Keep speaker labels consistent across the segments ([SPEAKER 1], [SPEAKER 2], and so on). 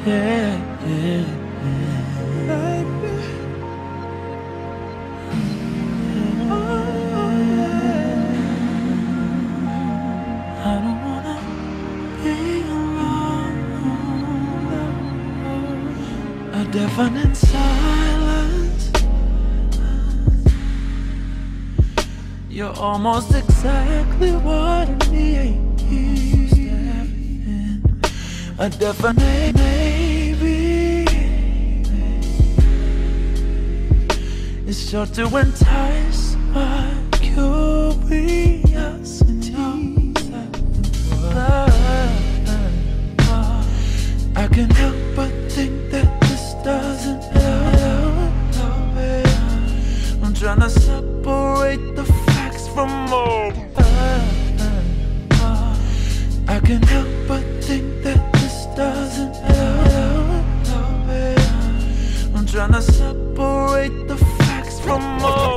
[SPEAKER 1] yeah, yeah, baby. I don't wanna be alone. A deafening silence. You're almost exactly what I need. A definite maybe. It's sure to entice my curiosity. I can't help but think that this doesn't help. I'm trying to separate the facts from more. I can't help but think that this doesn't help. I'm trying to separate the facts from more.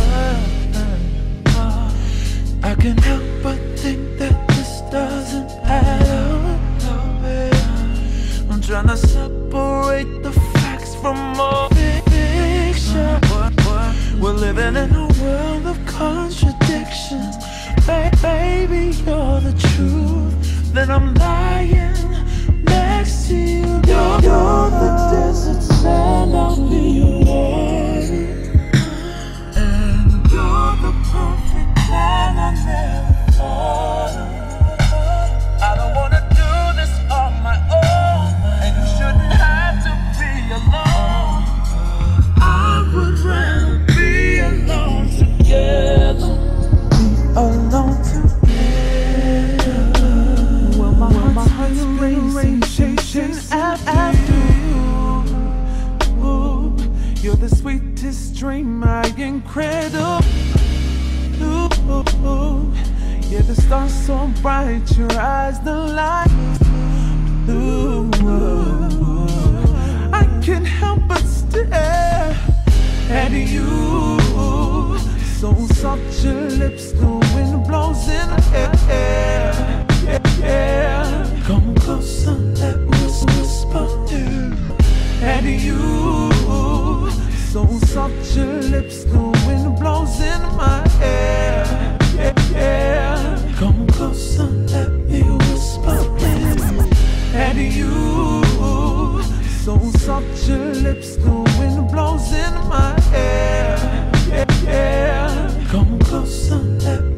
[SPEAKER 1] I can't help but think that this doesn't help. I'm trying to separate the facts from more fiction. We're living in a world of contradictions. Baby, you're the truth. Then I'm lying next to you. You're the desert sand, I'll be your water. And you're the perfect man I never thought of. I don't wanna do this on my own, and you shouldn't have to be alone. I would rather be alone together. Be alone together. Well, my heart's racing, chasing after you. Ooh, you're the sweetest dream, my incredible. Ooh, yeah, the stars so bright, your eyes the light. Ooh, I can't help but stare at you. So soft your lips, the wind blows in the air. Yeah. Come closer, let me whisper to at you. So soft your lips, the wind blows in my hair. Yeah. Come closer, let me whisper at you. So soft your lips, the wind blows in my hair. Yeah. Come closer, let me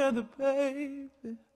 [SPEAKER 1] together, baby.